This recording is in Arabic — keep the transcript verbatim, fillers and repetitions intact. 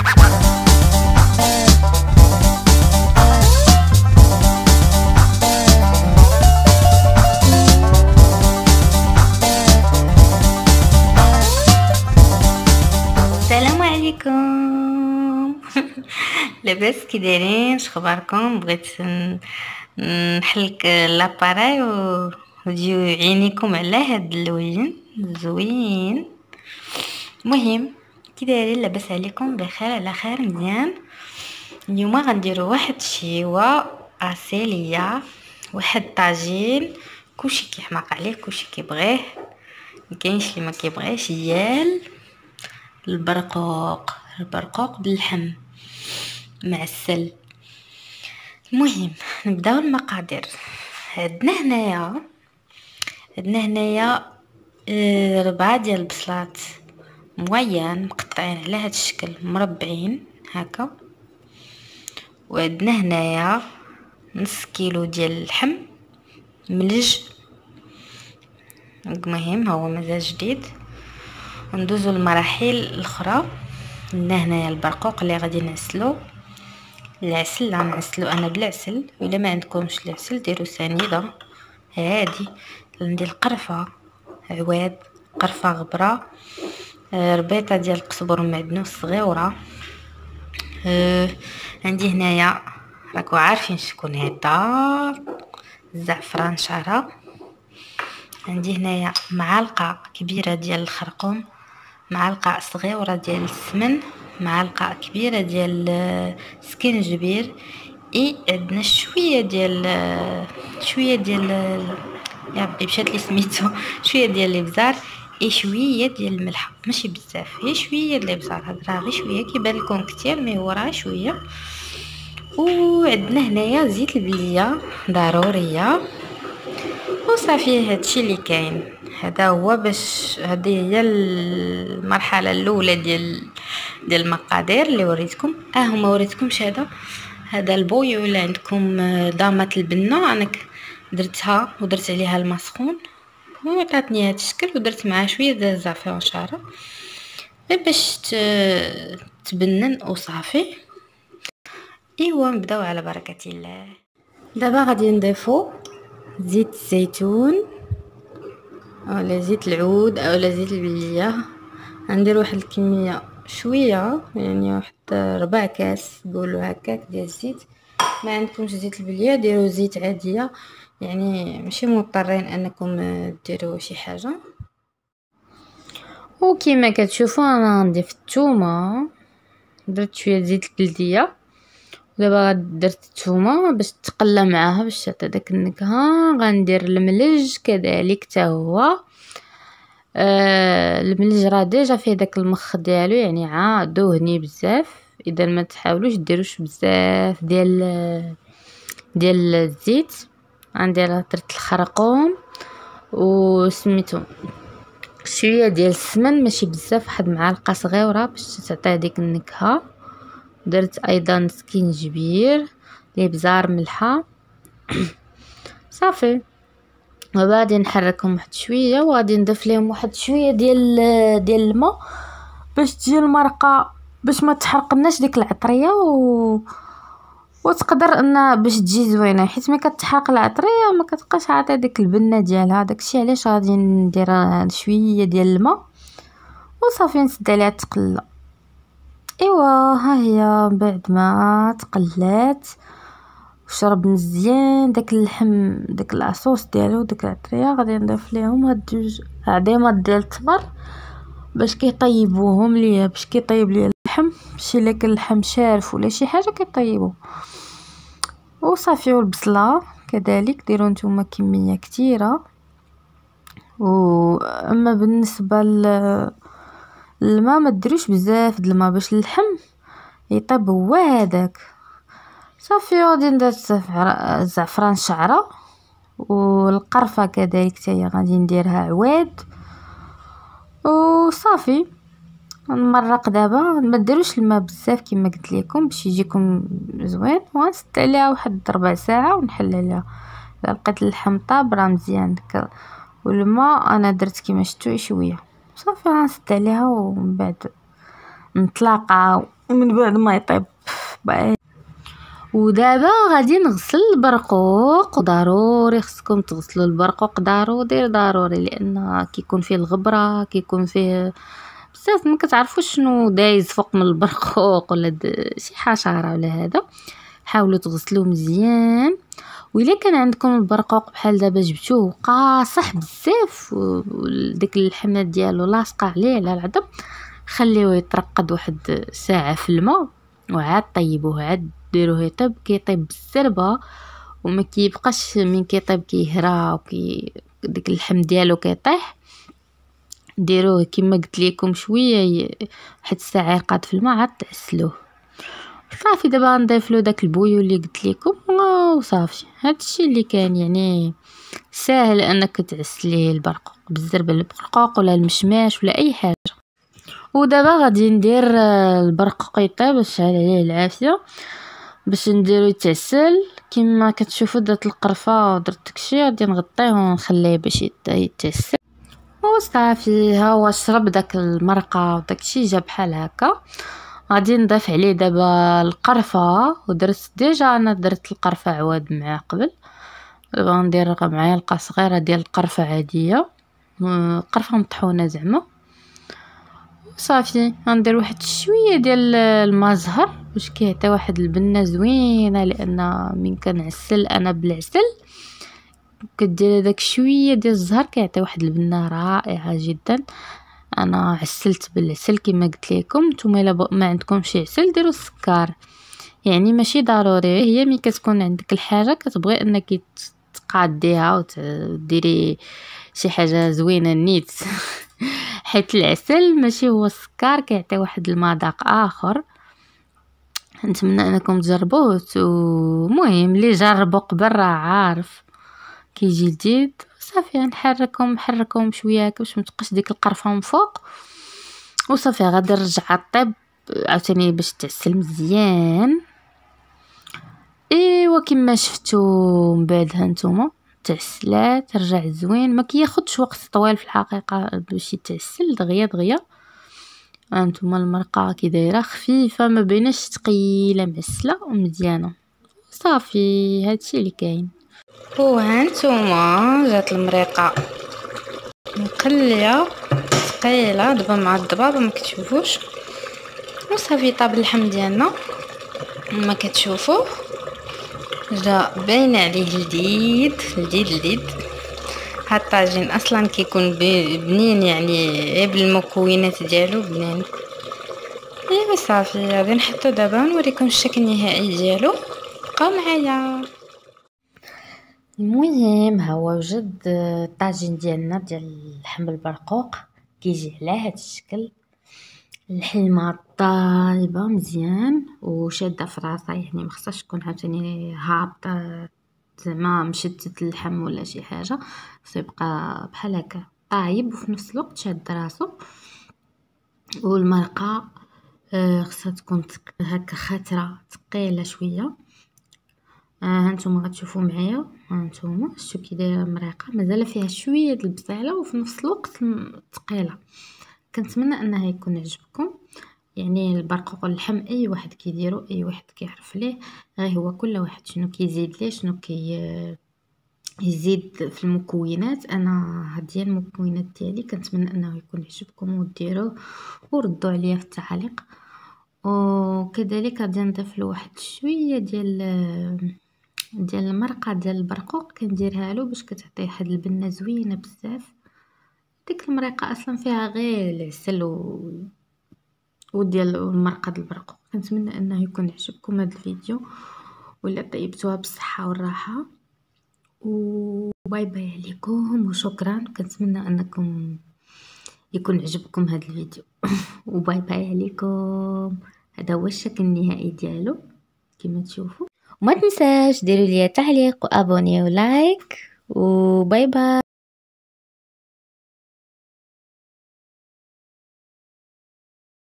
السلام عليكم. لاباس كي دايرين؟ شخباركم؟ بغيت ن- نحلك لاباراي و- وتجيو عينيكم على هاد اللوين زوين. مهم كي دايرين؟ لاباس عليكم؟ بخير على خير مزيان. اليوم غنديروا واحد الشيوه اصيليه، واحد طاجين، كلشي كيحماق عليه كلشي كيبغيه، مكاينش اللي ما كيبغيش، ديال البرقوق البرقوق باللحم معسل. المهم نبداو المقادير. عندنا هنايا عندنا هنايا آه، ربعة ديال البصلات موين مقطعين على هذا الشكل مربعين هكا. وعندنا هنايا نص كيلو ديال اللحم ملج، المهم هو مازال جديد. وندوزو المراحل الاخرى. عندنا هنايا البرقوق اللي غادي نعسلو، العسل غنعسلو انا بالعسل، ولا ما عندكمش العسل ديروا سنيده عادي. عندي القرفه عواد، قرفه غبره، آه، ربيطه ديال القزبر ومعدنوس صغيره. آه، عندي هنايا راكو عارفين شكون هذا، الزعفران شعره. عندي هنايا معلقه كبيره ديال الخرقوم، معلقه صغيره ديال السمن، معلقه كبيره ديال آه، سكينجبير. اي عندنا شويه ديال آه، شويه ديال آه، يا ربي مشات لي سميتو شويه ديال الابزار. اي شويه ديال الملح، ماشي بزاف، هي شويه ديال الابزار. هاد راه غير شويه، كيبان لكم كتير مي هو راه شويه. وعندنا هنايا زيت البليه ضروريه. وصافي هادشي اللي كاين. هذا هو باش هذه هي المرحله الاولى ديال ديال المقادير اللي وريتكم. اه هما وريتكمش هذا هذا البوي ولا عندكم آه، ضامه البنه. انا ك- درتها ودرت عليها الماء سخون وعطاتني هذا الشكل، ودرت معاه شويه ديال الزعفران شعره غير باش ت- تبنن وصافي. ايوا نبداو على بركه الله. دابا غادي نضيفو زيت الزيتون اولا زيت العود اولا زيت البليه. غندير واحد الكميه شويه، يعني واحد ربع كاس قولوا هكاك ديال الزيت. ما عندكمش زيت البليه ديروا زيت عاديه، يعني ماشي مضطرين انكم ديروا شي حاجه. وكما كتشوفوا انا غنضيف الثومه، درت شويه زيت البلديه. دابا درت الثومه باش تقلى معاها باش تعطي داك النكهه. غندير الملج كذلك حتى هو. آه الملج راه ديجا فيه داك المخ ديالو، يعني عاد دهني بزاف. اذا ما تحاولوش ديروش بزاف ديال ديال الزيت. غندير درت الخرقوم وسميتو شويه ديال السمن، ماشي بزاف، واحد معلقه صغيره باش تعطي ديك النكهه. درت ايضا سكينجبير، الابزار، ملحه. صافي وغادي نحركهم واحد شويه، وغادي نضيف لهم واحد شويه ديال ديال الماء باش تجي المرقه، باش ما تحرقناش ديك العطريه و وتقدر ان باش تجي زوينه، حيت ملي كتحرق العطريه ما كتبقاش عاطيه ديك البنه ديالها. داكشي علاش غادي ندير شويه ديال الماء وصافي نسد عليها تقلى. ايوا ها هي بعد ما تقلات وشرب مزيان داك اللحم داك العصوص ديالو داك العطريه، غادي نضيف ليهم هاد جوج عظيمات ديال التمر باش كيطيبوهم ليا، باش كيطيب ليا اللحم. شي الا كان اللحم شارف ولا شي حاجه كيطيبوه. وصافي والبصله كذلك ديروا نتوما كميه كثيره. واما بالنسبه للماء ما ديروش بزاف د الماء باش اللحم يطيب هو هذاك. صافي غادي ندير الزعفران شعره والقرفه كذلك حتى هي غادي نديرها عواد. وصافي نمرق. دابا ما ديروش الماء بزاف كما قلت لكم باش يجيكم زوين. ونسد عليها واحد ربع ساعه ونحل عليها. الا لقيت اللحم طاب راه مزيان داك، والماء انا درت كما شفتوا شويه. صافي غنسد عليها ومن بعد نتلاقاو من بعد ما يطيب. باي. ودابا غادي نغسل البرقوق، وضروري خصكم تغسلوا البرقوق ضروري ضروري لان كيكون فيه الغبره، كيكون فيه بزاف ما كتعرفوش شنو دايز فوق من البرقوق ولا شي حشره ولا هذا. حاولوا تغسلوه مزيان. وإلا كان عندكم البرقوق بحال دابا جبتوه قاصح بزاف وديك اللحمه ديالو لاصقه عليه على العظم، خليوه يترقد واحد ساعه في الماء وعاد طيبوه، عاد ديروه يطيب. كيطيب بالسربه وما كيبقاش من كيطيب كيهرى وكي ديك اللحم ديالو كيطيح. ديروه كما قلت لكم شويه واحد الساعه يرقد في الماء، عاد تعسلوه صافي. دابا نضيف له داك البويو اللي قلت لكم وصافي. هادشي اللي كان، يعني ساهل انك تعسليه البرقوق بالزربه البرقوق ولا المشماش ولا اي حاجه. ودابا غادي ندير البرقوق يطيب باش عليه العافيه باش نديرو يتعسل. كما كتشوفوا درت القرفه ودرت داكشي، غادي نغطيه ونخليه باش يتعسل وصافي. ها هو شرب داك المرقه وداكشي جا بحال هكا. غادي نضيف عليه دابا القرفه، ودرت ديجا انا درت القرفه عواد معاه قبل. دابا ندير معلقه صغيره ديال القرفه عاديه، قرفه مطحونه زعما صافي. غندير واحد شويه ديال الماء زهر باش كيعطي واحد البنه زوينه، لان من كنعسل انا بالعسل كدير داك شويه ديال الزهر كيعطي واحد البنه رائعه جدا. انا عسلت بالعسل كما قلت لكم. نتوما الا ما عندكمش عسل ديروا السكر، يعني ماشي ضروري. هي ملي كتكون عندك الحاجه كتبغي انك تقاديها وديري شي حاجه زوينه نيت حيت العسل ماشي هو السكر، كيعطي واحد المذاق اخر. نتمنى انكم تجربوه. ومهم اللي جربوا قبل راه عارف كيجي جديد. صافي نحركهم نحركهم شويه هكا باش ما تبقاش ديك القرفه من فوق وصافي. غادي نرجع طيب عاوتاني باش تعسل مزيان. ايوا كما شفتوا من بعد هانتوما تعسلات رجع زوين، ما كياخذش وقت طويل في الحقيقه باش يتعسل دغيا دغيا. هانتوما المرقه كي دايره خفيفه ما بيناش ثقيله معسله ومزيانه صافي. هادشي اللي كاين. وهانتوما جات المريقه مقليه ثقيله دابا مع الضبابه ما كتشوفوش وصافي. طاب اللحم ديالنا ما كتشوفوه جا باين عليه لذيذ لذيذ لذيذ. هاد الطاجين اصلا كيكون بنين، يعني غير بالمكونات ديالو بنين. ايوا صافي غادي نحطو دابا نوريكم الشكل النهائي ديالو. بقاو معايا. المهم ها هو وجد الطاجين ديالنا ديال اللحم بالبرقوق كيجي على هذا الشكل. اللحمه طايبه مزيان وشاده في راسها، يعني ما خصهاش تكون عاوتاني هابطه زعما مشتت اللحم ولا شي حاجه، خصو يبقى بحال هكا طايب وفي نفس الوقت شاد راسو. والمرقه خصها تكون هكا خاتره ثقيله شويه. هانتوما غتشوفوا معايا، هانتوما شتو كي دايره المريقه مازال فيها شويه د البصيله وفي نفس الوقت ثقيله. كنتمنى انها يكون عجبكم. يعني البرقوق واللحم اي واحد كيديرو اي واحد كيعرف ليه، غير هو كل واحد شنو كيزيد ليه شنو كي يزيد في المكونات. انا هذه المكونات ديالي كنتمنى انه يكون عجبكم وديروه وردوا عليا في التعليق. وكذلك غادي نضيف له واحد شويه ديال ديال المرقه ديال البرقوق كنديرها له باش كتعطي واحد البنه زوينه بزاف. ديك المرقه اصلا فيها غير العسل و وديال المرقه ديال البرقوق. كنتمنى انه يكون عجبكم هذا الفيديو ولا طيبتوها بالصحه والراحه. وباي باي عليكم وشكرا. كنتمنى انكم يكون عجبكم هذا الفيديو وباي باي عليكم. هذا هو الشكل النهائي ديالو كما تشوفوا. وما تنساش ديروا لي تعليق وابوني ولايك وباي باي.